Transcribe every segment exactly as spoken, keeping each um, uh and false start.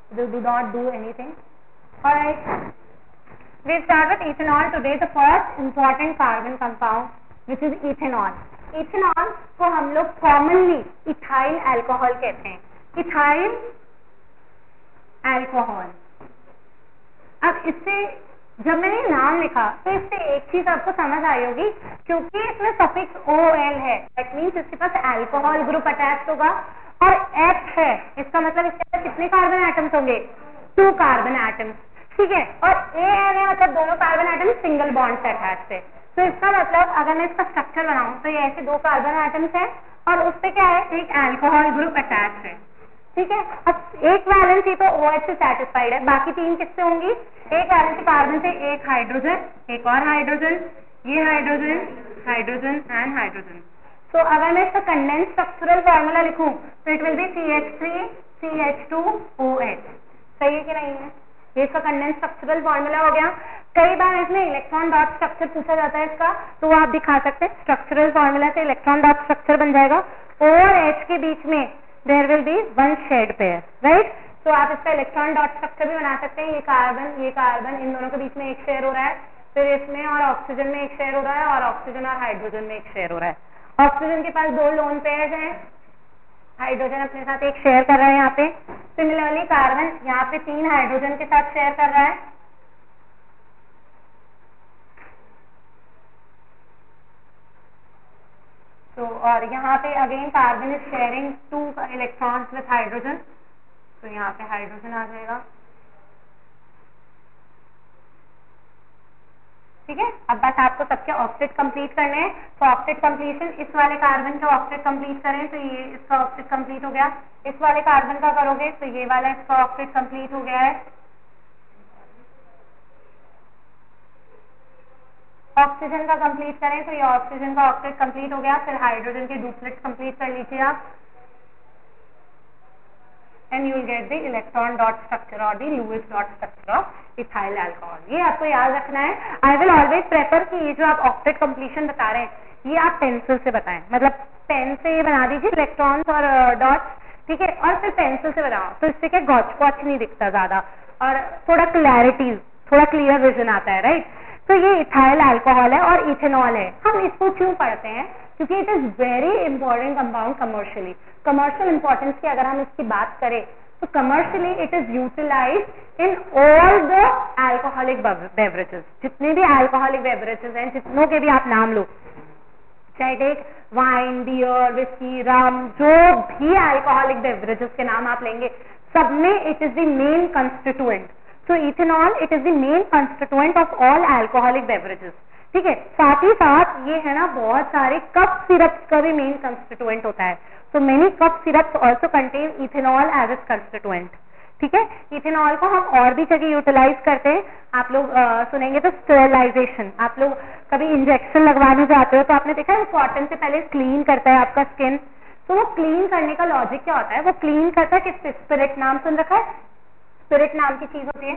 they do not do anything. Alright, we start with ethanol today. The first important carbon compound which is ethanol. ethanol को हम लोग commonly ethyl alcohol कहते हैं. ethyl alcohol. अब इससे जब मैंने नाम लिखा तो इससे एक चीज आपको समझ आई होगी, क्योंकि इसमें सफिक्स ओ एल है, दैट मीन्स इसके पास अल्कोहल ग्रुप अटैच होगा और एच है, इसका मतलब इसके पास कितने कार्बन एटम्स होंगे? Two carbon atoms. ठीक है, और ए एन है मतलब दोनों कार्बन एटम्स सिंगल बॉन्ड से अटैच है. तो इसका मतलब अगर मैं इसका स्ट्रक्चर बनाऊं तो ये ऐसे दो कार्बन एटम्स है और उस पर क्या है? एक अल्कोहल ग्रुप अटैच है. ठीक है, अब एक वैलेंसी तो OH से सेटिस्फाइड है, बाकी तीन किससे होंगी? एक वैलेंसी कार्बन से, एक हाइड्रोजन, एक और हाइड्रोजन, ये हाइड्रोजन, हाइड्रोजन एंड हाइड्रोजन. तो अगर मैं इसका कंडेंस स्ट्रक्चरल फार्मूला लिखूं तो it will be C H three C H two O H. सही है कि नहीं है? ये इसका कंडेंस स्ट्रक्चरल फार्मूला हो गया. कई बार इसमें इलेक्ट्रॉन डॉट स्ट्रक्चर पूछा जाता है इसका, तो आप दिखा सकते हैं. स्ट्रक्चरल फार्मूला से इलेक्ट्रॉन डॉट स्ट्रक्चर बन जाएगा. O और H के बीच में there will be one shared pair, right. तो आप इसका इलेक्ट्रॉन डॉट स्ट्रक्चर भी बना सकते हैं. ये कार्बन, ये कार्बन, इन दोनों के बीच में एक शेयर हो रहा है, फिर इसमें और ऑक्सीजन में एक शेयर हो रहा है, और ऑक्सीजन और हाइड्रोजन में एक शेयर हो रहा है. ऑक्सीजन के पास दो लोन पेयर्स हैं, हाइड्रोजन अपने साथ एक शेयर कर रहा है यहाँ पे. सिमिलरली कार्बन यहाँ पे तीन हाइड्रोजन के साथ शेयर कर रहा है. तो और यहाँ पे again carbon is sharing two electrons with hydrogen, तो यहाँ पे हाइड्रोजन आ जाएगा. ठीक है, अब बस आपको सबके ऑक्टेट कंप्लीट करने हैं. तो ऑक्टेट कंप्लीशन, इस वाले कार्बन का ऑक्टेट कंप्लीट करें तो ये इसका ऑक्टेट कंप्लीट हो गया. इस वाले कार्बन का करोगे तो ये वाला इसका ऑक्टेट कंप्लीट हो गया है. ऑक्सीजन का कंप्लीट करें तो ये ऑक्सीजन का ऑक्टेट कंप्लीट हो गया. फिर हाइड्रोजन के डुप्लेट कंप्लीट कर लीजिए आप, and you will get the electron dot structure और the Lewis dot structure of ethyl alcohol. ये आपको याद रखना है. आई विल ऑलवेज प्रेफर कि ये जो आप ऑक्टेट कंप्लीशन बता रहे हैं ये आप पेंसिल से बताएं, मतलब पेन से ये बना दीजिए इलेक्ट्रॉन्स और डॉट्स. ठीक है, और फिर पेंसिल से बनाओ तो इससे क्या गॉच पॉच नहीं दिखता ज्यादा, और थोड़ा क्लैरिटी, थोड़ा क्लियर विजन आता है, राइट. तो ये इथाइल अल्कोहल है और इथेनॉल है. हम इसको क्यों पढ़ते हैं? क्योंकि it is very important compound commercially. Commercial importance की अगर हम इसकी बात करें तो commercially it is utilized in all the alcoholic beverages. जितने भी अल्कोहलिक बेवरेजेस हैं, जितनों के भी आप नाम लो, चाहे take wine, beer, whisky, rum, जो भी अल्कोहलिक बेवरेजेस के नाम आप लेंगे, सब में it is the main constituent. So ethanol it is the main constituent of all alcoholic beverages. ठीक है, साथ ही साथ ये है ना बहुत सारे कप सिरप्स का भी मेन कंस्टिट्यूएंट होता है. So many cup syrups also contain ethanol as its constituent. ठीक है, इथेनॉल को हम और भी जगह यूटिलाइज करते हैं. आप लोग आ, सुनेंगे तो स्टरलाइजेशन. आप लोग कभी इंजेक्शन लगवाने जाते हो तो आपने देखा है कॉटन से पहले क्लीन करता है आपका स्किन. तो वो क्लीन करने का लॉजिक क्या होता है? वो क्लीन करता है किससे? स्पिरिट. नाम सुन रखा है? स्पिरिट नाम की चीज होती है,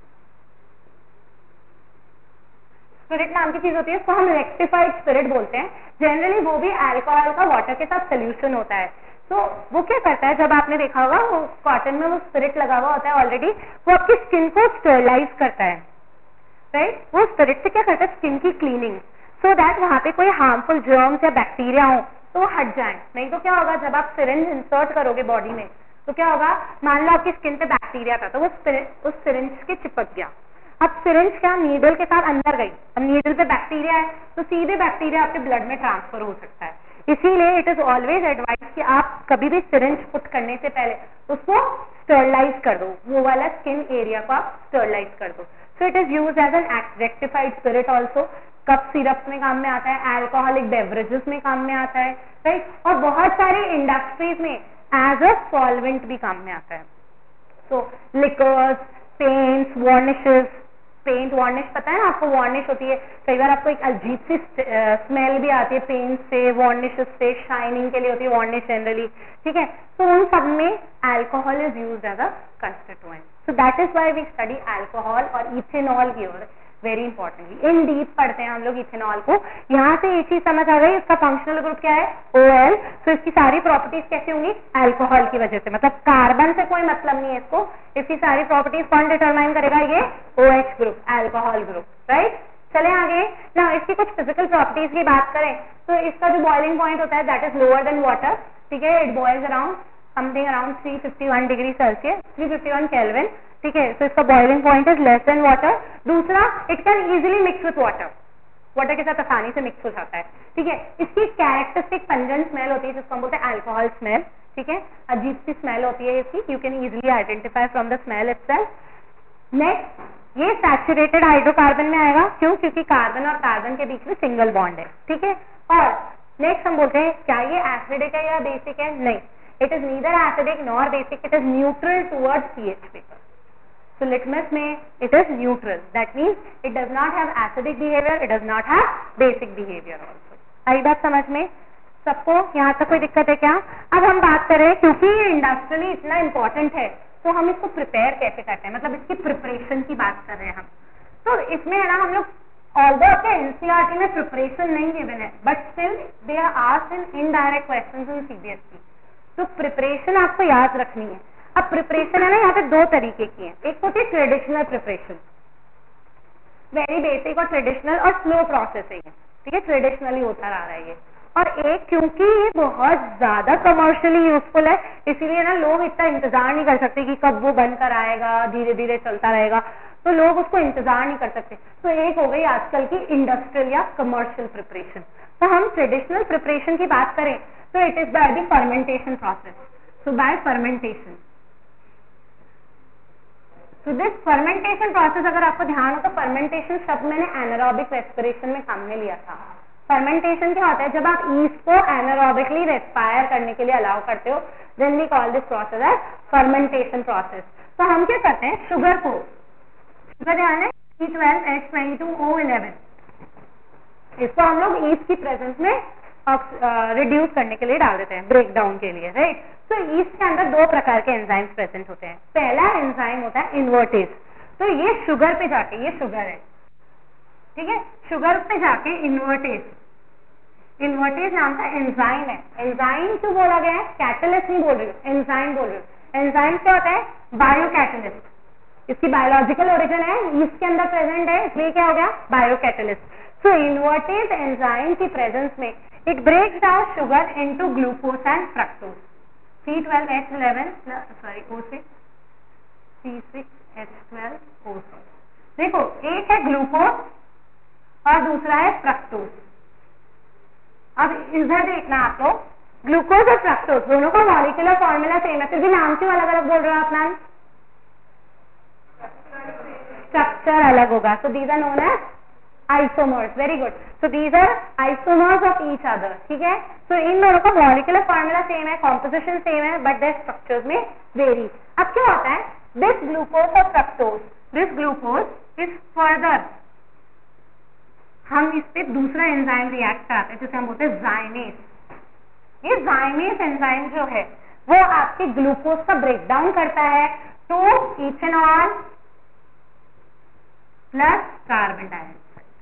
स्पिरिट नाम की चीज होती है, उसको हम रेक्टिफाइड स्पिरिट बोलते हैं. जनरली वो भी अल्कोहल का वाटर के साथ सोल्यूशन होता है. तो वो क्या करता है, जब आपने देखा होगा वो कॉटन में वो स्पिरिट लगा हुआ होता है ऑलरेडी, वो आपकी स्किन को स्टरलाइज करता है, राइट. वो स्पिरिट से क्या करता है? स्किन की क्लीनिंग, सो दैट वहां पे कोई हार्मफुल जर्म्स या बैक्टीरिया हो तो वो हट जाए. नहीं तो क्या होगा, जब आप सिरिंज इंसर्ट करोगे बॉडी में तो क्या होगा, मान लो आपकी स्किन पे बैक्टीरिया था तो वो उस सिरिंज के चिपक गया. अब सिरिंज क्या नीडल के साथ अंदर गई, अब नीडल पे बैक्टीरिया है तो सीधे बैक्टीरिया आपके ब्लड में ट्रांसफर हो सकता है. इसीलिए इट इज ऑलवेज एडवाइज कि आप कभी भी सिरिंज पुट करने से पहले उसको स्टरलाइज कर दो, वो वाला स्किन एरिया को आप स्टरलाइज कर दो. So it is use as an rectified spirit also. Cough syrup में काम में आता है, अल्कोहलिक बेवरेजेस में काम में आता है, राइट. और बहुत सारी इंडस्ट्रीज में एज अ सॉल्वेंट भी काम में आता है. So liquors, paints, varnishes. Paint varnish पता है ना आपको, वार्निश होती है, कई बार आपको एक अजीब सी स्मेल भी आती है पेंट से, वार्निशेस से, शाइनिंग के लिए होती है वार्निश जनरली. ठीक है, तो उन सब में alcohol is used as a constituent. So that is why we study alcohol और ethanol here. Very importantly in deep पढ़ते हैं हम लोग इथेनॉल को। यहाँ से एक चीज समझ आ गई, इसका फंक्शनल ग्रुप क्या है, O L। तो इसकी सारी प्रॉपर्टीज कैसी होंगी, अल्कोहल की वजह से, मतलब कार्बन से कोई मतलब नहीं है इसको। इसकी सारी प्रॉपर्टीज कौन डिटरमाइन करेगा, ये OH group, alcohol group, right. चले आगे ना, इसकी कुछ फिजिकल प्रॉपर्टीज की बात करें तो इसका जो बॉइलिंग पॉइंट होता है that is lower than water, ठीक है। It boils around something around three fifty one degree Celsius, three fifty one kelvin, ठीक है। तो इसका boiling point is less than water. दूसरा, it can easily mix with water, water के साथ आसानी से मिक्स हो जाता है, ठीक है। इसकी कैरेक्टरिस्टिक पंजेंट स्मेल होती है जिसको हम बोलते हैं अल्कोहल स्मेल, ठीक है। अजीब सी स्मेल होती है इसकी, you can easily identify from the smell itself. Next, ये सैचुरेटेड हाइड्रोकार्बन में आएगा, क्यों, क्योंकि कार्बन और कार्बन के बीच में सिंगल बॉन्ड है, ठीक है। और नेक्स्ट हम बोलते हैं क्या ये एसिडिक है या बेसिक है, नहीं, it is neither acidic nor basic, it is neutral towards pH paper. So litmus में it is neutral, that means it does not have acidic behavior, it does not have basic behavior also। आई बात समझ में सबको, यहाँ तक कोई दिक्कत है क्या? अब हम बात करें, क्योंकि ये इंडस्ट्रियली इतना इंपॉर्टेंट है तो हम इसको प्रिपेयर कैसे करते हैं, मतलब इसकी प्रिपरेशन की बात कर रहे हैं हम। तो इसमें है ना हम लोग ऑल्दो के एनसीईआरटी में प्रिपरेशन नहीं गिवन है, but still they are asked in indirect questions in CBSE, तो प्रिपरेशन आपको याद रखनी है। अब प्रिपरेशन है ना, यहाँ पे दो तरीके की है, एक होती है ट्रेडिशनल प्रिपरेशन, वेरी बेसिक और ट्रेडिशनल और स्लो प्रोसेस है ये, ठीक है, ट्रेडिशनली होता रहा है ये। और एक, क्योंकि ये बहुत ज्यादा कमर्शियली यूजफुल है, इसीलिए ना लोग इतना इंतजार नहीं कर सकते कि कब वो बनकर आएगा, धीरे धीरे चलता रहेगा, तो लोग उसको इंतजार नहीं कर सकते। तो एक हो गई आजकल की इंडस्ट्रियल या कमर्शियल प्रिपरेशन। तो हम ट्रेडिशनल प्रिपरेशन की बात करें तो it is by the fermentation process, so by fermentation. तो दिस फर्मेंटेशन प्रोसेस, अगर आपको ध्यान हो तो फर्मेंटेशन शब्द मैंने एनारोबिक रेस्पिरेशन में सामने लिया था। फर्मेंटेशन क्या होता है, जब आप ईस्ट को एनारोबिकली रेस्पायर करने के लिए अलाउ करते हो, then we call this process as fermentation process. तो हम क्या करते हैं, शुगर को, शुगर ध्यान है C twelve H twenty two O eleven, इसको हम लोग ईस्ट की प्रेजेंस में रिड्यूस uh, करने के लिए डाल देते हैं, ब्रेक डाउन के लिए, राइट। तो ईस्ट के अंदर दो प्रकार के एंजाइम्स प्रेजेंट होते हैं। पहला एंजाइम होता है इन्वर्टेज, तो ये शुगर पे जाके, ये शुगर है, ठीक है, शुगर पे जाके इन्वर्टेज, इन्वर्टेज नाम का एंजाइम है। एंजाइम क्यों बोला गया है, कैटलिस्ट नहीं बोल रही हूँ, एंजाइम बोल रही हूँ। एंजाइम क्या होता है, बायो कैटलिस्ट, इसकी बायोलॉजिकल ओरिजिन है, ईस्ट के अंदर प्रेजेंट है, इसलिए क्या हो गया, bio catalyst. So invertase enzyme की प्रेजेंस में it breaks down sugar into glucose and fructose, C twelve H eleven sorry O six, C six H twelve O six. देखो, एक है ग्लूकोज और दूसरा है फ्रक्टोज। अब इधर देखना आप लोग, ग्लूकोज और फ्रक्टोज दोनों का मॉलिक्यूलर फॉर्मूला सेम है, फिर भी नाम क्यों अलग अलग बोल रहे हो आप मैम, स्ट्रक्चर अलग होगा। So these are known as isomers, very good. So these are isomers of each other, ठीक है। सो इन दोनों का मॉलिक्यूलर फॉर्मूला सेम है, कॉम्पोजिशन सेम है, बट देयर स्ट्रक्चर्स में वेरी। अब क्या होता है, दिस ग्लूकोज और fructose, this glucose is further, हम इस पे दूसरा एंजाइम रिएक्ट कराते हैं जिसे हम बोलते हैं जाइमेस। ये जाइमेस एंजाइम जो है वो आपके ग्लूकोज का ब्रेकडाउन करता है to ethanol plus carbon dioxide.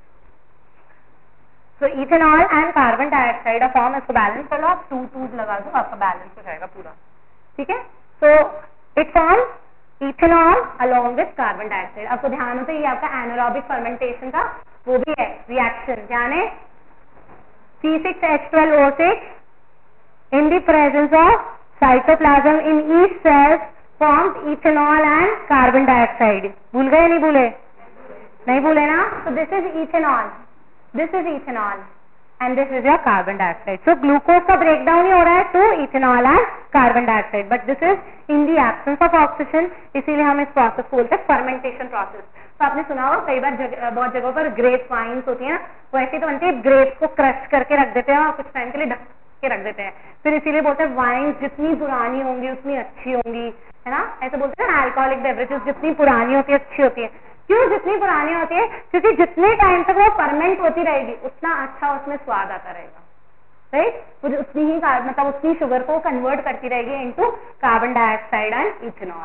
तो ethanol and carbon dioxide form, इसको बैलेंस कर लो आप, टू टू लगा दो, आपका बैलेंस हो जाएगा पूरा, ठीक है। So it form ethanol along with carbon dioxide. आपको ध्यान हो तो ये आपका एनारोबिक फर्मेंटेशन का वो भी है रिएक्शन, यानी C six H twelve O six in the presence of cytoplasm in each cells forms ethanol and carbon dioxide. भूल गए नहीं भूले, नहीं भूले ना। तो this is ethanol, this is ethanol and this is your carbon dioxide. So glucose का breakdown ही हो रहा है to ethanol and carbon dioxide, but this is in the absence of oxygen, इसीलिए हम इस प्रोसेस को बोलते हैं फर्मेंटेशन प्रोसेस। तो आपने सुना हो कई बार जग, बहुत जगहों पर ग्रेप वाइन्स होती है ना, वो ऐसी तो बनती है, ग्रेप को क्रश करके रख देते हैं और कुछ टाइम के लिए ढक के रख देते हैं, फिर इसीलिए बोलते हैं वाइन जितनी पुरानी होंगी उतनी अच्छी होंगी, है ना, ऐसे बोलते हैं ना। अल्कोहलिक बेवरेजेस जितनी पुरानी होती है अच्छी होती है, क्यों जितनी पुरानी होती है, क्योंकि जितने टाइम तक वो फर्मेंट होती रहेगी उतना अच्छा उसमें स्वाद आता रहेगा, राइट। वो उतनी ही मतलब उतनी शुगर को कन्वर्ट करती रहेगी into carbon dioxide and ethanol.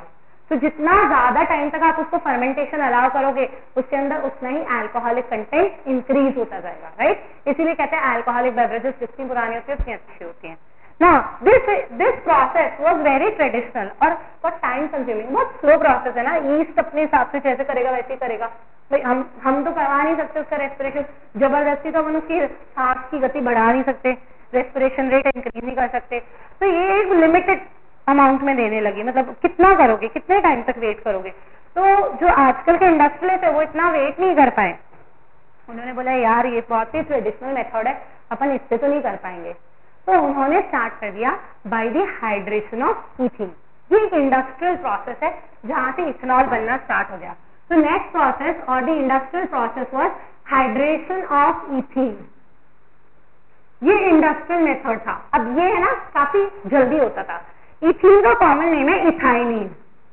तो जितना ज्यादा टाइम तक आप उसको फर्मेंटेशन अलाउ करोगे उसके अंदर उतना ही अल्कोहलिक कंटेंट इंक्रीज होता जाएगा, राइट। इसीलिए कहते हैं अल्कोहलिक बेवरेजेस जितनी पुरानी होती है उतनी अच्छी होती है ना। This this process was very traditional और बहुत टाइम कंज्यूमिंग, बहुत स्लो प्रोसेस है ना। ईस्ट अपने हिसाब से जैसे करेगा वैसे ही करेगा भाई, हम हम तो करवा नहीं सकते उसका रेस्पिरेशन, जबरदस्ती तो हम उसकी सांस की गति बढ़ा नहीं सकते, रेस्पिरेशन रेट इंक्रीज नहीं कर सकते। तो ये एक लिमिटेड अमाउंट में देने लगी, मतलब कितना करोगे, कितने टाइम तक वेट करोगे। तो जो आजकल के इंडस्ट्रियलिस्ट है वो इतना वेट नहीं कर पाए, उन्होंने बोला यार ये बहुत ही ट्रेडिशनल मेथड है, अपन इससे तो नहीं कर पाएंगे। तो उन्होंने स्टार्ट कर दिया by the hydration of ethene. ये एक इंडस्ट्रियल प्रोसेस है जहां से इथेनॉल बनना स्टार्ट हो गया। तो नेक्स्ट प्रोसेस और the industrial process was hydration of ethene. ये इंडस्ट्रियल मेथड था। अब ये है ना काफी जल्दी होता था। इथीन का कॉमन नेम है इथाइनिन।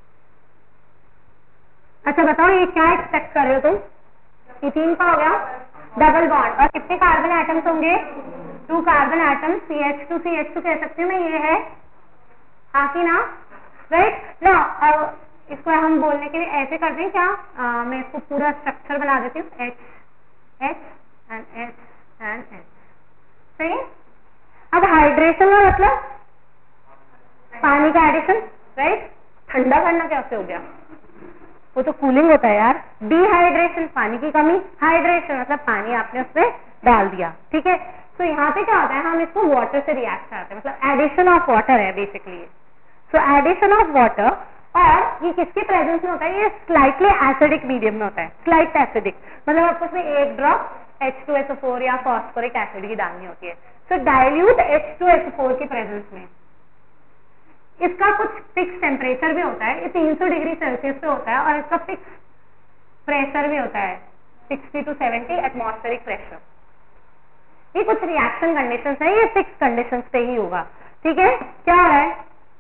अच्छा बताओ ये क्या एक्सपेक्ट कर रहे हो तुम? इथीन का हो गया डबल बॉन्ड और कितने कार्बन एटम्स होंगे? Two carbon atoms, C H two C H two कह सकती हूँ मैं, ये है हाँ की ना, राइट ना। अब इसको हम बोलने के लिए ऐसे कर दें क्या, आ, मैं इसको पूरा स्ट्रक्चर बना देती हूँ, H H and H and H, सही है। अब हाइड्रेशन का मतलब पानी का एडिशन, राइट। ठंडा करना कैसे हो गया, वो तो कूलिंग होता है यार। डिहाइड्रेशन पानी की कमी, हाइड्रेशन मतलब पानी आपने उसमें डाल दिया, ठीक है। तो यहाँ पे क्या होता है, हम इसको वाटर से रिएक्ट करते हैं, मतलब एडिशन ऑफ वाटर है basically. So addition of water, और ये किसके प्रेजेंस में होता है, ये स्लाइटली एसिडिक मीडियम में होता है, स्लाइट एसिडिक, मतलब आपको उसमें एक drop H two S O four या फॉस्फोरिक एसिड की डालनी होती है। So dilute H two S O four की प्रेजेंस में इसका कुछ फिक्स टेम्परेचर भी होता है, ये तीन सौ डिग्री सेल्सियस पे होता है, और इसका फिक्स प्रेशर भी होता है sixty to seventy atmospheric pressure. ये कुछ रिएक्शन कंडीशंस है, ये फिक्स कंडीशंस पे ही होगा, ठीक है। क्या हो रहा है,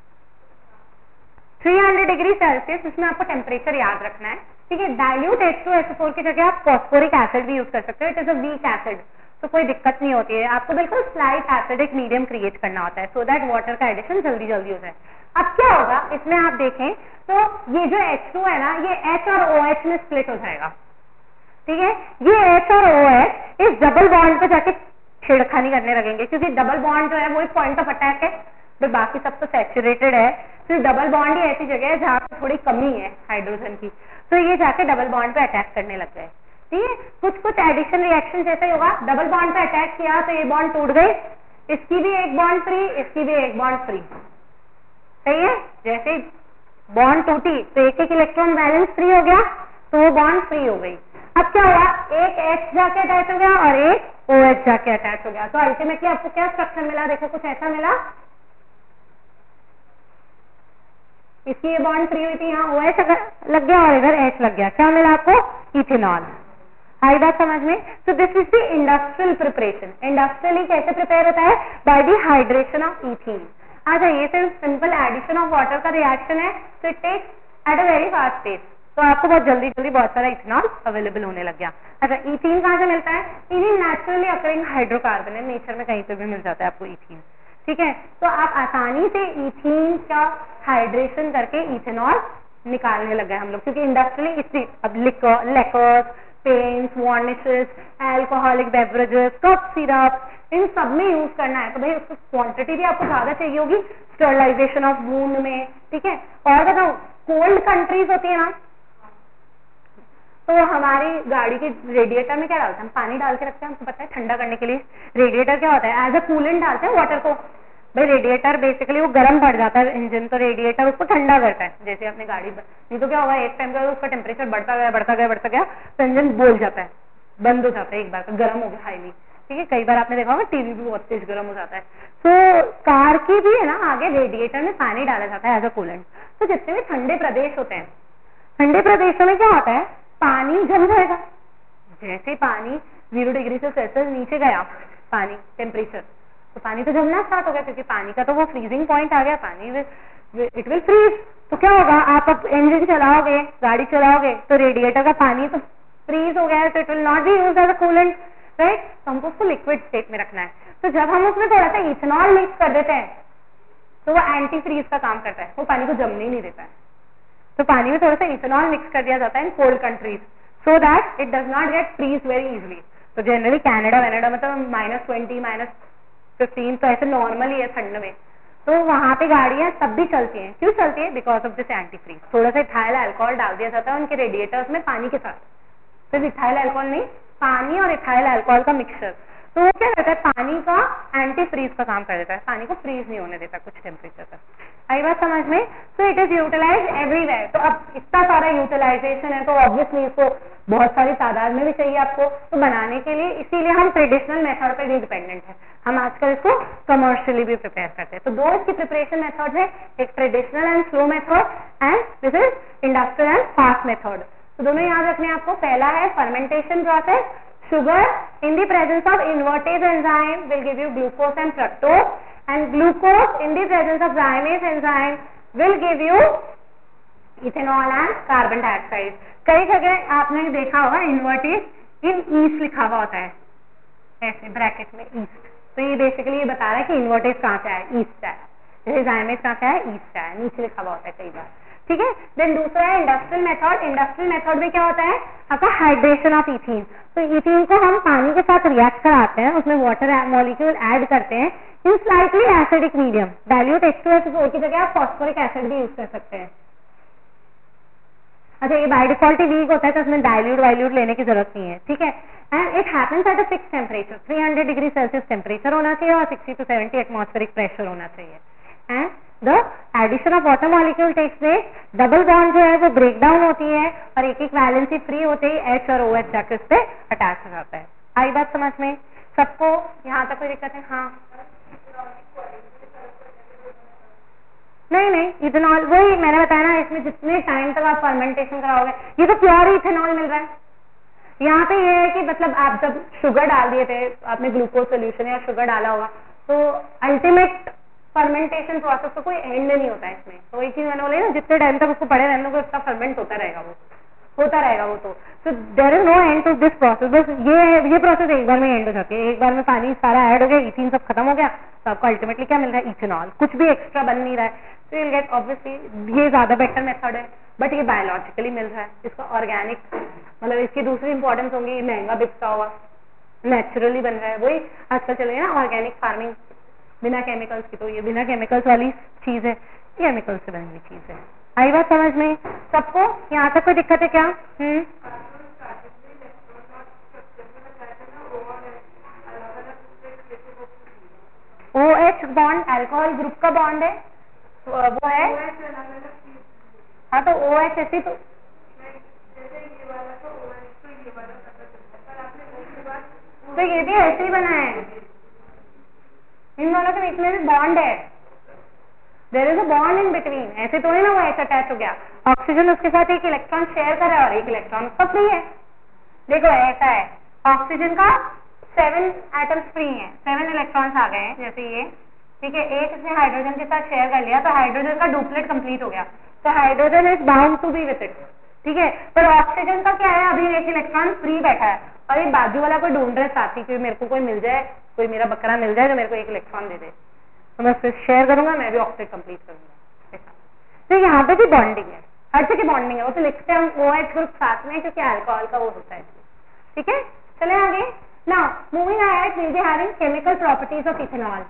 तीन सौ डिग्री सेल्सियस, इसमें आपको टेम्परेचर याद रखना है, ठीक है। Dilute H two S O four की जगह आप फॉस्फोरिक एसिड भी यूज कर सकते हो, it is a weak acid, तो कोई दिक्कत नहीं होती है। आपको बिल्कुल स्लाइट एसिडिक मीडियम क्रिएट करना होता है सो दैट वाटर का एडिशन जल्दी जल्दी हो जाए। अब क्या होगा इसमें, आप देखें तो ये जो एच टू है ना, ये H और OH में स्प्लिट हो जाएगा, ठीक है। ये H और OH इस डबल बॉन्ड पे जाके छेड़खानी करने लगेंगे, क्योंकि डबल बॉन्ड जो है वो एक पॉइंट ऑफ अटैक है, तो बाकी सब तो सैचुरेटेड है। तो डबल बॉन्ड ही ऐसी जगह है जहाँ पे थोड़ी कमी है हाइड्रोजन की, तो ये जाके डबल बॉन्ड पे अटैक करने लग गए, ठीक है। कुछ कुछ एडिशन रिएक्शन जैसा ही होगा, डबल बॉन्ड पे अटैक किया तो ये बॉन्ड टूट गई, इसकी भी एक बॉन्ड फ्री, इसकी भी एक बॉन्ड फ्री, सही है। जैसे बॉन्ड टूटी तो एक एक इलेक्ट्रॉन बैलेंस फ्री हो गया, तो वो बॉन्ड फ्री हो गई। अब क्या हुआ, एक H जाके अटैच हो गया और एक OH जाके अटैच हो गया, तो अल्टीमेटली आपको क्या स्ट्रक्चर मिला, देखो कुछ ऐसा मिला। इसकी ये बॉन्ड फ्री हुई थी, यहाँ OH लग गया और इधर H लग गया, क्या मिला आपको, इथेनॉल। आई बात समझ में। So this is the industrial preparation. Industrially कैसे प्रिपेयर होता है, by the hydration of ethene. अच्छा ये सिर्फ सिंपल एडिशन ऑफ वाटर का रिएक्शन है, तो it takes at a very fast pace, तो आपको बहुत जल्दी जल्दी बहुत सारा इथेनॉल अवेलेबल होने लग गया। अच्छा इथीन कहाँ से मिलता है, इथीन नेचुरली अकरिंग हाइड्रोकार्बन है, नेचर में कहीं पे भी मिल जाता है आपको इथीन, ठीक है। तो आप आसानी से इथीन का हाइड्रेशन करके इथेनॉल निकालने लग गए हम लोग, क्योंकि इंडस्ट्रियली इसलिए अब liquor, lacquers, paints, varnishes, alcoholic beverages, cough syrup, इन सब में यूज करना है, तो भाई उसकी क्वांटिटी भी आपको ज्यादा चाहिए होगी, स्टरलाइजेशन ऑफ वूंड में, ठीक है। और बताओ कोल्ड कंट्रीज होती है ना, तो हमारी गाड़ी के रेडिएटर में क्या डालते हैं, हम पानी डाल के रखते हैं, हमको पता है ठंडा करने के लिए। रेडिएटर क्या होता है, एज अ कूलेंट डालते हैं वाटर को। भाई रेडिएटर बेसिकली वो गर्म पड़ जाता है इंजन, तो रेडिएटर उसको ठंडा करता है। जैसे अपनी गाड़ी, नहीं तो क्या होगा, एक टाइम का उसका टेम्परेचर बढ़ता गया बढ़ता गया बढ़ता गया तो इंजन बोल जाता है, बंद हो जाता है, एक बार गर्म हो गया हाईली, ठीक है। कई बार आपने देखा होगा टीवी भी बहुत तेज गर्म हो जाता है। तो कार की भी है ना, आगे रेडिएटर में पानी डाला जाता है एज अ कूलेंट। तो जितने भी ठंडे प्रदेश होते हैं, ठंडे प्रदेशों में क्या होता है, पानी जम जाएगा। जैसे पानी जीरो डिग्री से सेल्सियस नीचे गया पानी टेम्परेचर, तो पानी तो जमना स्टार्ट हो गया, क्योंकि पानी का तो वो फ्रीजिंग पॉइंट आ गया, पानी इट विल फ्रीज। तो क्या होगा, आप अब इंजन चलाओगे, गाड़ी चलाओगे, तो रेडिएटर का पानी तो फ्रीज हो गया है, तो it will not be used as a coolant, right. तो हमको उसको लिक्विड स्टेट में रखना है। तो जब हम उसमें थोड़ा सा इथेनॉल मिक्स कर देते हैं, तो वो एंटी फ्रीज का काम करता है, वो पानी को जमने ही नहीं देता है। तो पानी में थोड़ा सा इथेनॉल मिक्स कर दिया जाता है in cold countries so that it does not get freeze very easily. तो जनरली कनाडा वैनाडा में तो माइनस ट्वेंटी माइनस फिफ्टीन तो ऐसे नॉर्मली है ठंड में, तो वहां पे गाड़ियां तब भी चलती हैं। क्यों चलती है? Because of this anti freeze. थोड़ा सा इथाइल अल्कोहल डाल दिया जाता है उनके रेडिएटर्स में पानी के साथ, सिर्फ इथाइल अल्कोहल नहीं, पानी और इथाइल अल्कोहल का मिक्सचर। तो वो क्या करता है, पानी का एंटी फ्रीज का काम कर देता है, पानी को फ्रीज नहीं होने देता कुछ टेम्परेचर तक। आई बात समझ में? So it is utilise everywhere. तो अब इतना सारा यूटिलाइजेशन है तो ऑब्वियसली इसको बहुत सारी तादाद में भी चाहिए आपको, तो बनाने के लिए इसीलिए हम ट्रेडिशनल मेथड पे भी डिपेंडेंट है। हम आजकल इसको कमर्शियली भी प्रिपेयर करते हैं। तो दो इसकी प्रिपरेशन मेथड है, एक traditional and slow method and this is industrial and fast method. तो दोनों याद रखने आपको। पहला है fermentation process, sugar in the presence of invertase enzyme will give you glucose and fructose, and glucose in the presence of zymase enzyme will give you ethanol and carbon dioxide। कई जगह आपने देखा होगा इन्वर्टेज इन east लिखा हुआ होता है ऐसे ब्रैकेट में ईस्ट, तो ये बेसिकली ये बता रहा है कि इन्वर्टेज कहाँ से आया, ईस्ट से आया, जैसे जाइमेज कहाँ से आया, ईस्ट से आया, नीचे लिखा हुआ होता है कई बार। ठीक है। देन दूसरा है इंडस्ट्रियल मेथड। इंडस्ट्रियल मेथड में क्या होता है आपका हाइड्रेशन ऑफ इथीन। तो इथीन को हम पानी के साथ रिएक्ट कराते हैं, उसमें वाटर मॉलिक्यूल ऐड करते हैं in slightly acidic medium, dilute H two S O की जगह आप फॉस्फोरिक एसिड भी यूज कर सकते हैं। अच्छा, ये बाय डिफॉल्ट ही वीक होता है तो उसमें डाइल्यूट वाइल्यूट लेने की जरूरत नहीं है। ठीक है। And it happens at a fix temperature, three hundred degree Celsius temperature होना चाहिए और sixty to seventy atmospheric pressure होना चाहिए। And the addition of water molecule takes place, double bond जो है वो ब्रेक डाउन होती है और एक एक वैलेंसी फ्री होते ही एच और ओ एच जाकर उस पर अटैच हो जाता है। आई बात समझ में सबको? यहाँ तक कोई दिक्कत है? हाँ नहीं नहीं, इथेनॉल वही मैंने बताया ना, इसमें जितने टाइम तक आप फर्मेंटेशन कराओगे, ये तो प्योर इथेनॉल मिल रहा है। यहाँ पे ये है कि मतलब आप जब शुगर डाल दिए थे, आपने ग्लूकोज सोल्यूशन या शुगर डाला होगा, तो अल्टीमेट फर्मेंटेशन प्रोसेस तो कोई एंड नहीं होता है इसमें। तो एक चीज मैंने बोली ना, जितने टाइम तक उसको पड़े रहने को उसका फर्मेंट होता रहेगा, वो होता रहेगा वो तो so there is no end to this process. बस ये ये प्रोसेस एक बार में एंड हो जाती है, एक बार में पानी सारा ऐड हो गया, इथीन सब खत्म हो गया, तो आपको अल्टीमेटली क्या मिल रहा है, इथेनॉल। कुछ भी एक्स्ट्रा बन नहीं रहा है, तो यू विल गेट ऑब्वियसली ये ज्यादा बेटर मेथड है, बट ये बायोलॉजिकली मिल रहा है। इसका ऑर्गेनिक मतलब इसकी दूसरी इंपॉर्टेंस होंगी, महंगा बिकता होगा, नेचुरली बन रहा है, वही आजकल चल रही है ना ऑर्गेनिक फार्मिंग बिना केमिकल्स की। तो ये बिना केमिकल्स वाली चीज है, केमिकल से बनी हुई चीज है। आई बात समझ में सबको? यहाँ तक कोई दिक्कत है क्या? Hmm O H bond alcohol group का बॉन्ड है, वो है। हाँ तो ओ एच ऐसी तो तो ये भी ऐसे ही बना है, इन दोनों के बीच में भी बॉन्ड है, there is a bond in between. ऐसे तो नहीं ना वो ऐसे अटैच हो गया, ऑक्सीजन उसके साथ एक इलेक्ट्रॉन शेयर कर रहा है और एक इलेक्ट्रॉन उसका फ्री है। देखो ऐसा है, ऑक्सीजन का सेवन एटम्स फ्री हैं, सेवन इलेक्ट्रॉन्स आ गए हैं जैसे ये। ठीक है, एक इसने हाइड्रोजन के साथ शेयर कर लिया तो हाइड्रोजन का डुप्लेट कंप्लीट हो गया, तो hydrogen is bound to be with it. ठीक है, पर ऑक्सीजन का क्या है, अभी एक इलेक्ट्रॉन फ्री बैठा है और ये बाजू वाला कोई ढूंढ रहा है साथी कि मेरे को कोई मिल जाए, कोई मेरा बकरा मिल जाए जो मेरे को एक इलेक्ट्रॉन दे दे, तो मैं फिर शेयर करूंगा, मैं भी ऑक्सीजन कंप्लीट करूंगा। तो यहाँ पे भी बॉन्डिंग है, हर जगह बॉन्डिंग है, वो तो लिखते हैं हम ओ एच ग्रुप साथ में क्योंकि अल्कोहल का वो होता है। ठीक है, चले आगे। Now moving ahead we will be having chemical properties of ethanol.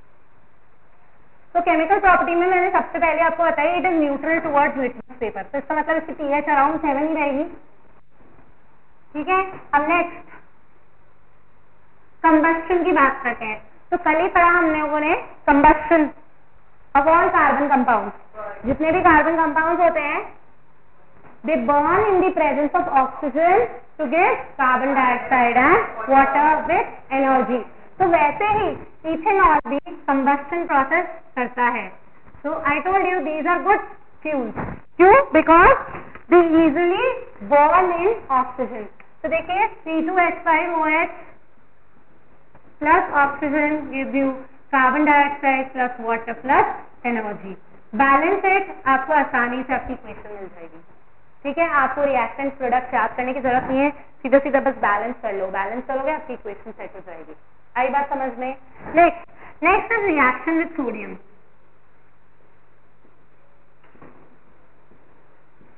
तो केमिकल प्रॉपर्टी में मैंने सबसे पहले आपको बताया it is neutral towards litmus paper, तो इसका मतलब इसकी पीएच अराउंड सेवन ही रहेगी। ठीक है, अब नेक्स्ट कंबस्शन की बात करते हैं। तो कल ही पढ़ा हमने लोगों ने combustion of all carbon compounds, जितने भी कार्बन कंपाउंड्स होते हैं they burn in the presence of oxygen to get carbon dioxide and water with energy. तो वैसे ही इथेनॉल भी कंबस्शन प्रोसेस करता है। So I told you these are good fuels. क्यों? Because they easily burn in oxygen. तो देखिए C two H five O H plus oxygen give you carbon dioxide plus water plus energy. Balance it, आपको आसानी से आपकी equation मिल जाएगी। ठीक है, आपको रिएक्टेंट प्रोडक्ट याद करने की जरूरत नहीं है, सीधा सीधा बस बैलेंस कर लो, बैलेंस करोगे आपकी इक्वेशन सेट हो जाएगी। आई बात समझ में? Next next is reaction with sodium.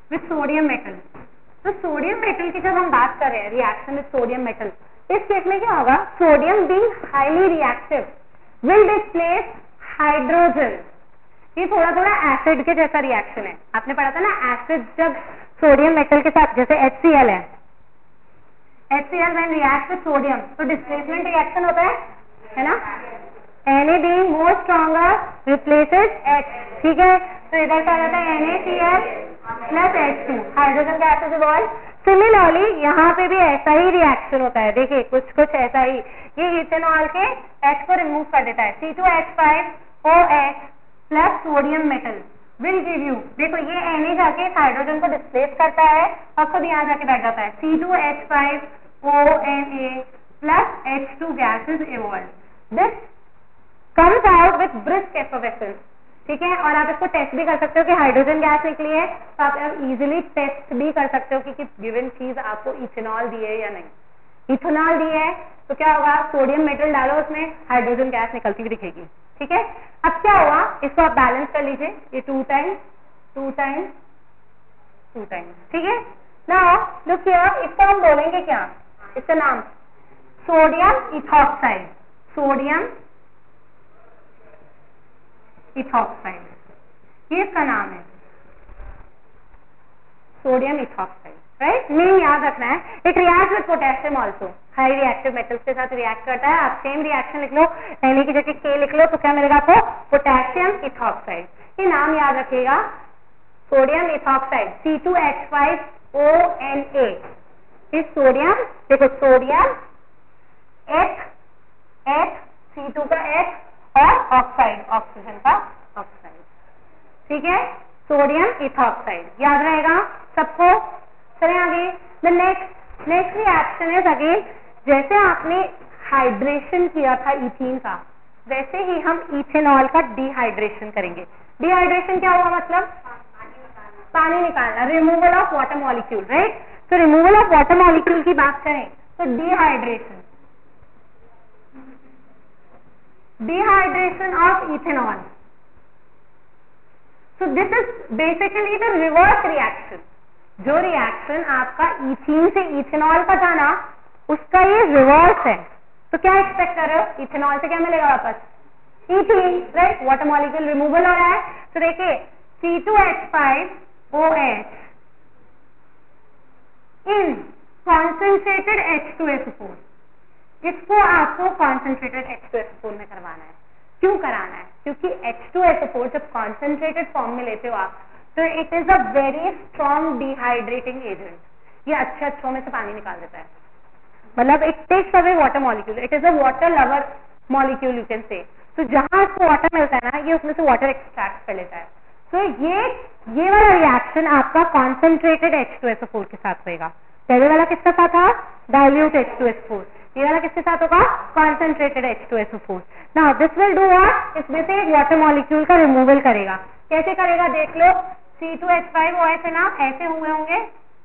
With sodium metal. तो सोडियम मेटल की जब हम बात कर रहे हैं रिएक्शन विथ सोडियम मेटल, इस केस में क्या होगा, sodium being highly reactive will displace hydrogen. ये थोड़ा थोड़ा एसिड के जैसा रिएक्शन है, आपने पढ़ा था ना एसिड जब सोडियम मेटल के साथ, जैसे HCl है, HCl when react with sodium तो डिस्प्लेसमेंट रिएक्शन होता है है ना, Na being more stronger replaces H, ठीक है, तो इधर क्या रहता है NaCl plus H two, hydrogen gas is evolve. Similarly यहाँ पे भी ऐसा ही रिएक्शन होता है, देखिए कुछ कुछ ऐसा ही, ये इथेनॉल के H को रिमूव कर देता है, C two H five O H plus sodium metal will give you, देखो ये Na जाके हाइड्रोजन को डिस्प्लेस करता है और खुद यहाँ जाके बैठ जाता है, C two H five O N A plus H two gases evolve. This comes out with brisk effervescence, ठीक है, और आप इसको टेस्ट भी कर सकते हो कि हाइड्रोजन गैस निकली है, तो आप इजीली टेस्ट भी कर सकते हो कि, कि गिवन चीज आपको इथेनॉल दी है या नहीं। इथेनॉल दी है तो क्या होगा, सोडियम मेटल डालो उसमें, हाइड्रोजन गैस निकलती हुई दिखेगी, ठीक है। अब क्या हुआ, इसको आप बैलेंस कर लीजिए, ये two times two times two times, ठीक है। नाउ लुक हियर, इसको हम बोलेंगे क्या, इसका नाम सोडियम इथॉक्साइड, सोडियम इथॉक्साइड, ये इसका नाम है सोडियम इथॉक्साइड, राइट। नेम याद रखना है। It react with potassium also, high reactive metals के साथ रिएक्ट करता है। आप सेम रिएक्शन लिख लो, Na की जगह K लिख लो तो क्या मिलेगा आपको, पोटेशियम इथॉक्साइड। ये नाम याद रखिएगा, sodium ethoxide, C two H five O N A, इस सोडियम, देखो sodium H H C two का H और ऑक्साइड, ऑक्सीजन का ऑक्साइड, ठीक है, सोडियम इथॉक्साइड, याद रहेगा सबको। चलें आगे, the next next reaction is again, जैसे आपने हाइड्रेशन किया था इथीन का, वैसे ही हम इथेनॉल का डिहाइड्रेशन करेंगे। डिहाइड्रेशन क्या हुआ, मतलब पानी निकालना, removal of water molecule, right. तो रिमूवल ऑफ वाटर मॉलिक्यूल की बात करें तो dehydration, dehydration of ethanol. So this is basically the reverse reaction. जो रिएक्शन आपका इथीन से इथेनॉल का था ना, उसका ये रिवर्स है। तो क्या एक्सपेक्ट कर रहे हो, इथेनॉल से क्या मिलेगा वापस, ethene, right, water molecule removal हो रहा है। तो देखिए C two H five O H in concentrated H two S four, इसको आपको concentrated H two S four में करवाना है। क्यों कराना है, क्योंकि एच टू एस फोर जब कॉन्सेंट्रेटेड फॉर्म में लेते हो आप, तो it is a very strong dehydrating agent. ये अच्छे अच्छों में से पानी निकाल देता है, मतलब it takes away water molecule, it is a water lover molecule you can say. तो जहां इसको वाटर मिलता है ना, ये उसमें से वाटर एक्सट्रैक्ट कर लेता है। तो ये ये वाला रिएक्शन आपका concentrated H two S four के साथ होगा। पहले वाला किसका साथ था, dilute H two S four, ये वाला किसके साथ होगा, concentrated H two S four. Now this will do what, इसमें से एक वाटर मॉलिक्यूल का रिमूवल करेगा। कैसे करेगा देख लो, C two H five O H है ना, ऐसे हुए होंगे,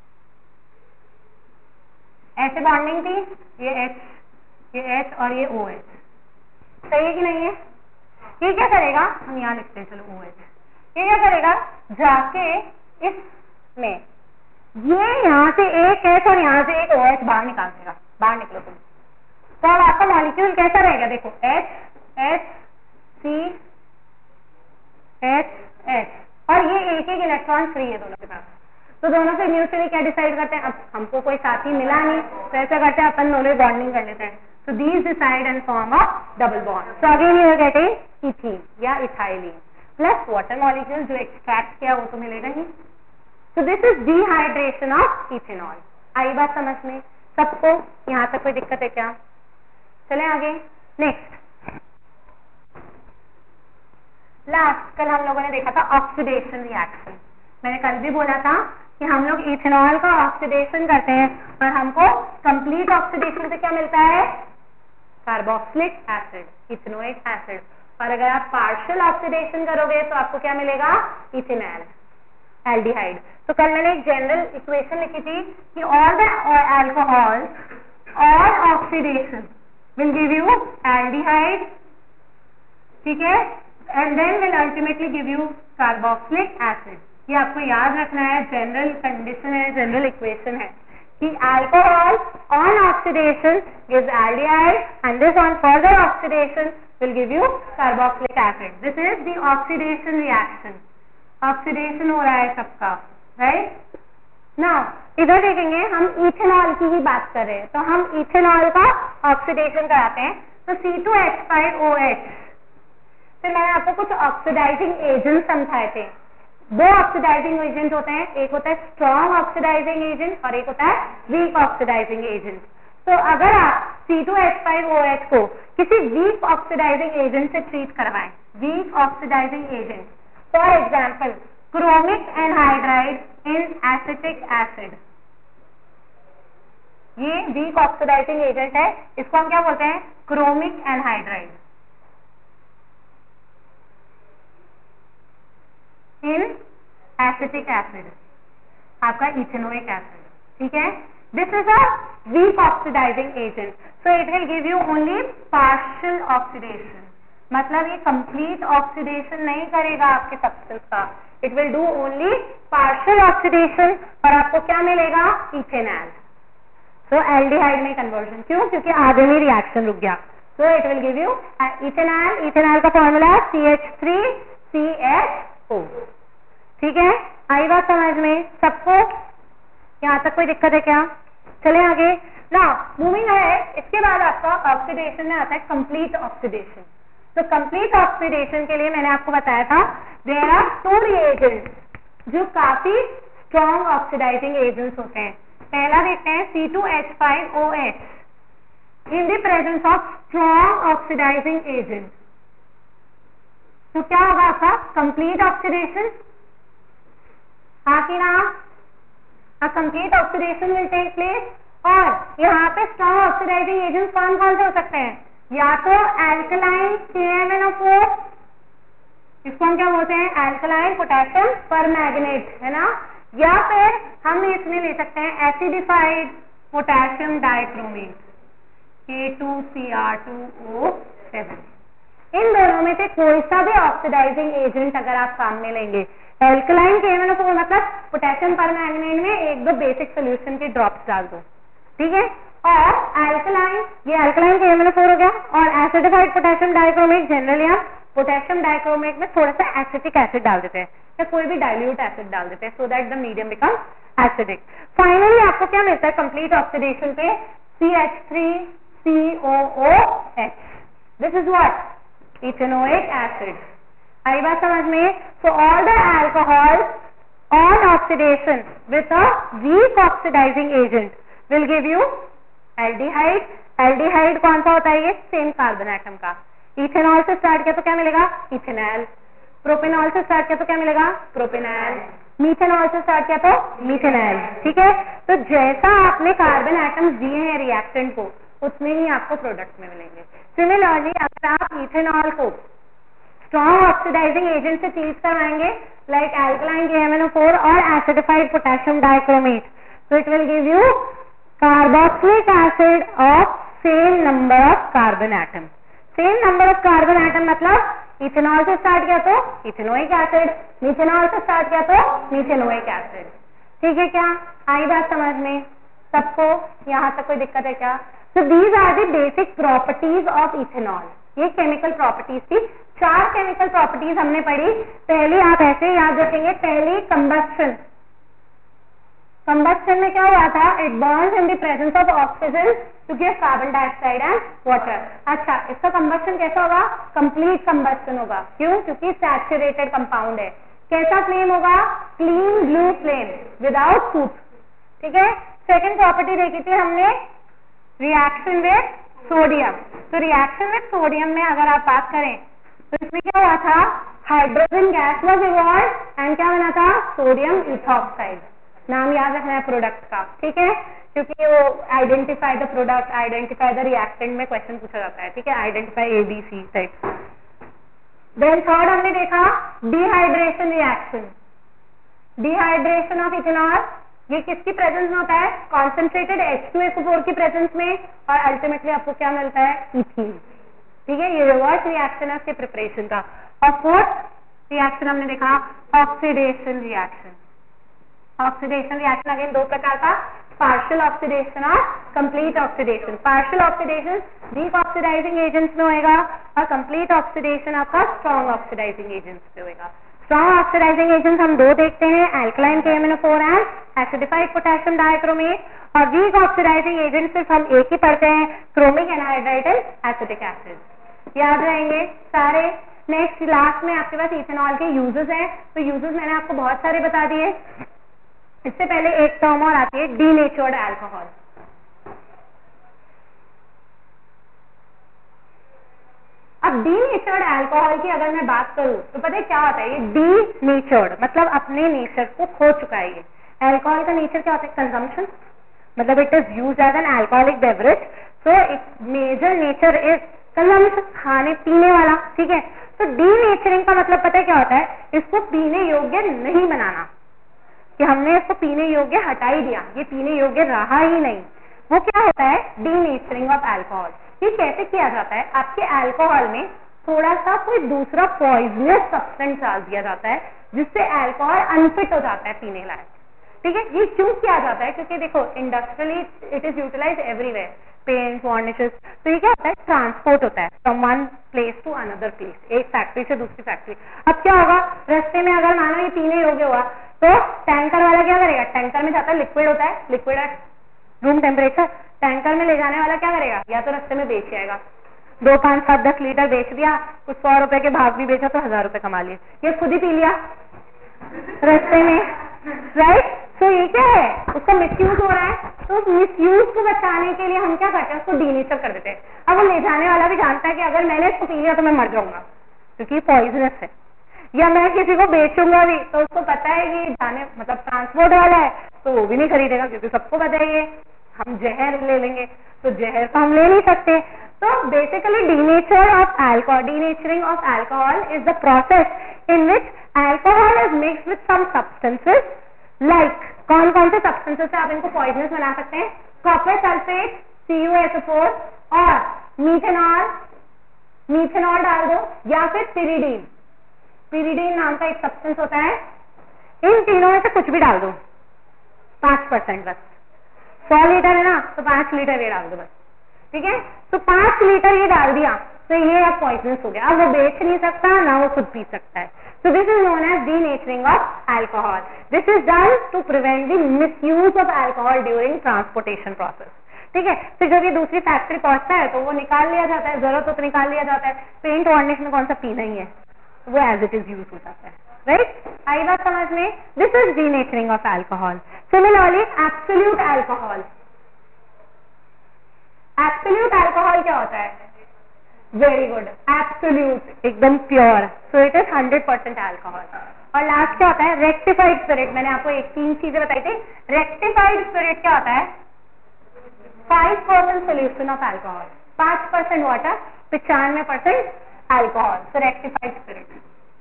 ऐसे बॉन्डिंग थी, ये H ये H और ये OH, सही है कि नहीं है। ये क्या करेगा, हम यहाँ लिखते हैं चलो OH, ये क्या करेगा, जाके इसमें ये यहाँ से एक H और यहाँ से एक OH बाहर निकाल देगा, बाहर निकलो तुम। तो अब आपका मॉलिक्यूल कैसा रहेगा, देखो H H C H H, और ये एक एक इलेक्ट्रॉन फ्री है दोनों के पास। तो दोनों से म्यूचुअली क्या डिसाइड करते हैं, अब हमको कोई साथी मिला नहीं तो ऐसा करते हैं अपन दोनों बॉन्डिंग कर लेते हैं। तो these decide and form a double bond. So again you are getting ethene या इथाइलिन प्लस वाटर मॉलिक्यूल जो एक्सट्रैक्ट किया वो तो मिलेगा ही। So this is dehydration of ethanol. आई बात समझ में सबको, यहाँ तक कोई दिक्कत है क्या, चले आगे। नेक्स्ट लास्ट, कल हम लोगों ने देखा था ऑक्सीडेशन रिएक्शन। मैंने कल भी बोला था कि हम लोग इथेनॉल का ऑक्सीडेशन करते हैं और हमको कंप्लीट ऑक्सीडेशन से क्या मिलता है, कार्बोक्सिलिक एसिड, इथेनोइक एसिड। और अगर आप पार्शियल ऑक्सीडेशन करोगे तो आपको क्या मिलेगा, इथेनॉल, एल्डिहाइड। तो कल मैंने एक जनरल इक्वेशन लिखी थी कि all the alcohols all oxidation will give you aldehyde, ठीक है, and then will ultimately give you carboxylic acid. ये आपको याद रखना है, जनरल कंडीशन है, जनरल इक्वेशन है कि alcohol on oxidation gives aldehyde and this on further oxidation will give you carboxylic acid. This is the oxidation reaction. Oxidation हो रहा है सबका, राइट? नाउ इधर देखेंगे, हम इथेनॉल की ही बात कर रहे हैं, तो हम इथेनॉल का ऑक्सीडेशन कराते हैं। तो C two H five O H, फिर मैंने आपको कुछ ऑक्सीडाइजिंग एजेंट समझाए थे। दो ऑक्सीडाइजिंग एजेंट होते हैं, एक होता है स्ट्रॉन्ग ऑक्सीडाइजिंग एजेंट और एक होता है वीक ऑक्सीडाइजिंग एजेंट। तो अगर आप C two H five O H को किसी वीक ऑक्सीडाइजिंग एजेंट से ट्रीट करवाएं, weak oxidising agent, for example chromic anhydride in acetic acid, ये वीक ऑक्सीडाइजिंग एजेंट है, इसको हम क्या बोलते हैं? Chromic anhydride in acetic acid, आपका इथेनोइक एसिड, ठीक है? This is a weak oxidising agent, so it will give you only partial oxidation, मतलब ये कंप्लीट ऑक्सीडेशन नहीं करेगा आपके सब्सटेंस का, it will do only partial oxidation और आपको क्या मिलेगा? इथेनॉल। सो एल्डिहाइड में कन्वर्जन, क्यों? क्योंकि आगे में रिएक्शन रुक गया। So it will give you ethanol. Ethanol का फॉर्मूला है C H three C H O, ठीक है? आई बात समझ में सबको? यहाँ तक कोई दिक्कत है क्या? चले आगे ना, मूविंग है। इसके बाद आपका ऑक्सीडेशन में आता है कंप्लीट ऑक्सीडेशन। तो कंप्लीट ऑक्सीडेशन के लिए मैंने आपको बताया था देयर आर टू रिएजेंट्स जो काफी स्ट्रॉन्ग ऑक्सीडाइजिंग एजेंट्स होते हैं। पहला देखते हैं C two H five O H in the presence of strong oxidising agent, तो क्या होगा आपका? कंप्लीट ऑक्सीडेशन, हाँ कि ना? A complete oxidation will take place। और यहाँ पे स्ट्रॉन्ग ऑक्सीडाइजिंग एजेंट्स कौन कौन से हो सकते हैं? या तो alkaline K M N O four, इसको हम क्या बोलते हैं? एल्कलाइन पोटेशियम परमैंगनेट, है ना? या फिर हम इसमें ले सकते हैं acidified potassium dichromate K two C R two O seven. इन दोनों में से कोई सा भी ऑक्सीडाइजिंग एजेंट अगर आप काम में लेंगे, alkaline K M N O four मतलब पोटेशियम परमैंगनेट में एक दो बेसिक सोल्यूशन के ड्रॉप्स डाल दो, ठीक है? और एल्कलाइन, ये alkaline K M N O four हो गया, और एसिडिफाइड पोटेशियम डाइक्रोमेट, जनरली आप पोटेशियम डाइक्रोमेट में थोड़ा सा एसिटिक एसिड डाल देते हैं या कोई भी डाइल्यूट एसिड डाल देते हैं so that the medium becomes acidic. Finally आपको क्या मिलता है कंप्लीट ऑक्सीडेशन पे? C H three C O O H, this is what? Ethanoic acid. आई बात समझ में? So all the alcohol on oxidation with a weak oxidising agent will give you aldehyde. Aldehyde कौन सा होता है? ये सेम कार्बन एटम का। इथेनॉल से स्टार्ट किया तो क्या मिलेगा? इथेनॉल। प्रोपेनॉल से स्टार्ट किया तो क्या मिलेगा? प्रोपेनॉल। मीथेनॉल से स्टार्ट किया तो मीथेनॉल, ठीक है? तो जैसा आपने कार्बन एटम्स दिए हैं रिएक्टेंट को, उतने ही आपको प्रोडक्ट में मिलेंगे। सिमिलरली अगर आप इथेनॉल को स्ट्रॉन्ग ऑक्सीडाइजिंग एजेंट से ट्रीट करवाएंगे like alkaline K M N O four और acidified potassium dichromate, so it will give you carboxylic acid of same number of carbon atom। same number of carbon atom मतलब ethanol से start किया तो ethanoic acid, methanol से start किया तो methanoic acid, ठीक है? क्या आई बात समझ में सबको? यहाँ तक कोई दिक्कत है क्या? so these are the basic properties of ethanol। ये केमिकल प्रॉपर्टीज थी। चार केमिकल प्रॉपर्टीज हमने पढ़ी। पहली आप ऐसे याद रखेंगे, पहली कंबस्शन। कंबस्शन में क्या हुआ था? It burns in the presence of oxygen to give carbon dioxide and water. अच्छा, इसका कंबस्शन कैसा होगा? कंप्लीट कंबस्शन होगा। क्यों? क्योंकि सैचुरेटेड कंपाउंड है। कैसा फ्लेम होगा? Clean blue flame without soot, ठीक है? सेकेंड प्रॉपर्टी देखी थी हमने रिएक्शन विद सोडियम। तो रिएक्शन विद सोडियम में अगर आप बात करें तो इसमें क्या हुआ था? Hydrogen gas was evolved and क्या बना था? Sodium ethoxide. नाम याद रखना है प्रोडक्ट का, ठीक है? क्योंकि वो identify the product, identify the reactant में क्वेश्चन पूछा जाता है, ठीक है? Identify A B C type. Then third हमने देखा dehydration reaction. Dehydration of ethanol, ये किसकी प्रेजेंस में होता है? Concentrated H two S O four की प्रेजेंस में, और अल्टीमेटली आपको क्या मिलता है? इथीन, ठीक है? ये रिवर्स रिएक्शन है उसके प्रिपरेशन का। और फोर्थ रिएक्शन हमने देखा oxidation reaction. Oxidation reaction again दो प्रकार का, पार्शियल ऑक्सीडेशन और complete oxidation. Partial oxidation weak oxidising agents में होएगा और कंप्लीट ऑक्सीडेशन आपका स्ट्रॉन्ग ऑक्सीडाइजिंग एजेंट्स में होएगा। स्ट्रॉन्ग ऑक्सीडाइजिंग एजेंट्स हम दो देखते हैं, alkaline K M N O four and acidified potassium dichromate, और वीक ऑक्सीडाइजिंग एजेंट सिर्फ हम एक ही पढ़ते हैं, chromic anhydride and acetic acid. याद रहेंगे सारे। नेक्स्ट लास्ट में आपके पास इथेनॉल के यूजेस हैं, तो यूजेस मैंने आपको बहुत सारे बता दिए। इससे पहले एक टर्म और आती है डीनेचर्ड अल्कोहल। अब डीनेचर्ड अल्कोहल की अगर मैं बात करूं तो पता है क्या होता है, ये डीनेचर्ड मतलब अपने नेचर को खो चुका है। ये अल्कोहल का नेचर क्या होता है, कंजम्पशन, मतलब it is used as an alcoholic beverage, so its major nature is consumption, खाने पीने वाला, ठीक है। तो डीनेचरिंग का मतलब पता है क्या होता है, इसको पीने योग्य नहीं बनाना, कि हमने इसको पीने योग्य हटा ही दिया, ये पीने योग्य रहा ही नहीं। वो क्या होता है, डीनेचरिंग ऑफ अल्कोहल। ये कैसे किया जाता है, आपके अल्कोहल में थोड़ा सा कोई दूसरा पॉइजनस सब्सटेंस डाल दिया जाता है जिससे अल्कोहल अनफिट हो जाता है पीने लायक, ठीक है। ये क्यों किया जाता है, क्योंकि देखो industrially it is utilise everywhere, paint varnishes, तो ये क्या होता है, ट्रांसपोर्ट होता है from one place to another place, एक फैक्ट्री से दूसरी फैक्ट्री। अब क्या होगा, रास्ते में अगर मानो ये पीने योग्य हुआ तो टैंकर वाला क्या करेगा, टैंकर में जाता है लिक्विड होता है, liquid at room temperature, tanker में ले जाने वाला क्या करेगा, या तो रास्ते में बेच आएगा, दो पांच सात दस लीटर बेच दिया, कुछ सौ रुपए के भाग भी बेचा तो हजार रुपए कमा लिए, ये खुद ही पी लिया रास्ते में, राइट। तो ये क्या है, उसका मिसयूज हो रहा है, तो उस मिसयूज को बचाने के लिए हम क्या करते हैं, उसको डीनेचर कर देते हैं। अब वो ले जाने वाला भी जानता है कि अगर मैंने इसको पी लिया तो मैं मर जाऊंगा क्योंकि पॉइजनस है, या मैं किसी को बेचूंगा भी तो उसको पता है कि जाने मतलब ट्रांसपोर्ट वाला है तो वो भी नहीं खरीदेगा क्योंकि सबको पता है ये हम जहर ले लेंगे, तो जहर तो हम ले नहीं सकते। तो basically denature of alcohol, denaturing of alcohol is the process in which alcohol is mixed with some substances like, कौन कौन से सब्सटेंसेस से आप इनको पॉइजनस बना सकते हैं, copper sulphate, C U S O four और मीथेनॉल, मीथेनॉल डाल दो, या फिर पिरिडीन, पिरिडीन नाम का एक सब्सटेंस होता है, इन तीनों में से कुछ भी डाल दो, पांच परसेंट बस, सौ लीटर है ना तो पांच लीटर ये डाल दो बस, ठीक है। तो पांच लीटर ये डाल दिया तो ये अब पॉइजनस हो गया, अब वो बेच नहीं सकता ना वो खुद पी सकता है। So this is known as denaturing of alcohol. This is done to prevent the misuse of alcohol during transportation process. ठीक है, फिर जब ये दूसरी फैक्ट्री पहुंचता है तो वो निकाल लिया जाता है, जरूरत हो तो निकाल लिया जाता है, पेंट वार्निश में कौन सा पीना ही है, वो एज इट इज यूज हो जाता है, राइट। आई बात समझ में, this is denaturing of alcohol. Similarly, absolute alcohol. Absolute alcohol क्या होता है, वेरी गुड, एब्सोल्यूट एकदम pure, so it is hundred percent alcohol. और लास्ट क्या होता है, रेक्टिफाइड स्पिरिट। मैंने आपको एक तीन चीजें बताई थी, रेक्टिफाइड स्पिरिट क्या होता है, five percent solution of alcohol, पांच परसेंट वाटर, पिचानवे percent alcohol, so rectified spirit.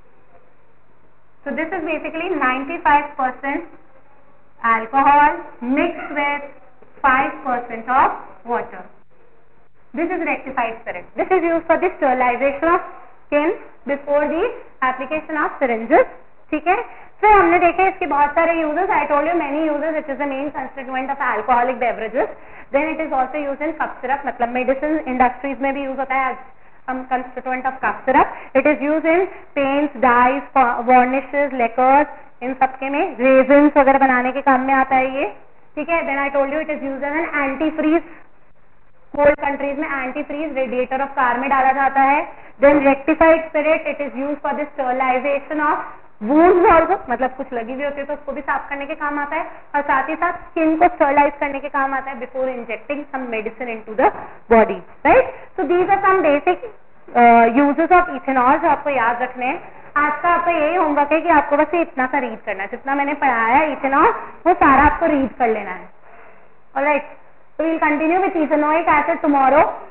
So this is basically ninety five percent alcohol mix with five percent of water. This is rectified spirit. This is used for the sterilization of skin before the application of syringes. ठीक है, फिर हमने देखे इसके बहुत सारे uses. I told you many uses. It is the main constituent of alcoholic beverages. Then it is also used in cough syrup. मतलब medicine industries में भी use होता है as um, constituent of cough syrup. It is used in paints, dyes, varnishes, lacquers. इन सबके में raisins वगैरह बनाने के काम में आता है ये. ठीक है. Then I told you it is used as an antifreeze. Cold countries में antifreeze radiator of car में डाला जाता है. Then rectified spirit, it is used for the sterilisation of wounds also, मतलब कुछ लगी हुई होती है तो उसको भी साफ करने के काम आता है, और साथ ही साथ स्किन को स्टरलाइज करने के काम आता है before injecting some medicine into the body, right. So these are some basic uses of ethanol जो आपको याद रखने हैं. आज का आपका यही होमवर्क है कि आपको बस ये इतना सा रीड करना है, जितना मैंने पढ़ाया इथेनॉल वो सारा आपको रीड कर लेना है. Alright. So we'll continue with ethanoic acid tomorrow.